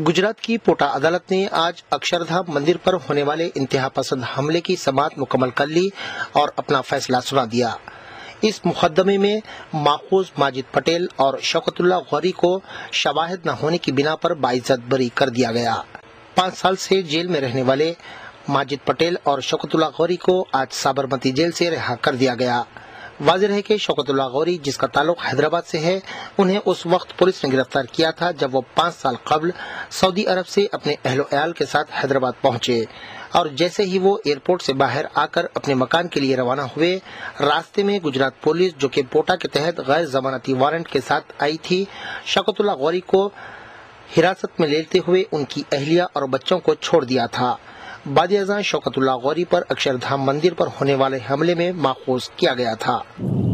गुजरात की पोटा अदालत ने आज अक्षरधाम मंदिर पर होने वाले इंतहा पसंद हमले की समाअत मुकम्मल कर ली और अपना फैसला सुना दिया। इस मुकदमे में माखूज माजिद पटेल और शौकतुल्लाह गौरी को शवाहिद न होने की बिना पर बाइज्जत बरी कर दिया गया। 5 साल से जेल में रहने वाले माजिद पटेल और शौकतुल्लाह गौरी को आज साबरमती जेल से रिहा कर दिया गया। वाज़ेह है कि शौकतुल्लाह गौरी, जिसका ताल्लुक हैदराबाद से है, उन्हें उस वक्त पुलिस ने गिरफ्तार किया था जब वो 5 साल कबल सऊदी अरब से अपने अहलो-अयाल के साथ हैदराबाद पहुंचे और जैसे ही वो एयरपोर्ट से बाहर आकर अपने मकान के लिए रवाना हुए, रास्ते में गुजरात पुलिस, जो कि पोटा के तहत गैर जमानती वारंट के साथ आई थी, शौकतुल्लाह गौरी को हिरासत में लेते हुए उनकी अहलिया और बच्चों को छोड़ दिया था। बाद-ए-अज़ां शौकतुल्लाह गौरी पर अक्षरधाम मंदिर पर होने वाले हमले में माखूज किया गया था।